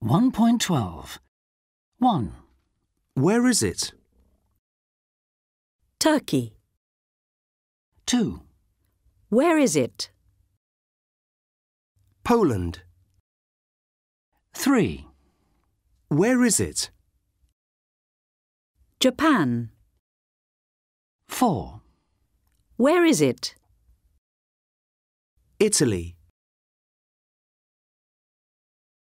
1.12. 1. Where is it? Turkey. 2. Where is it? Poland. 3. Where is it? Japan. 4. Where is it? Italy.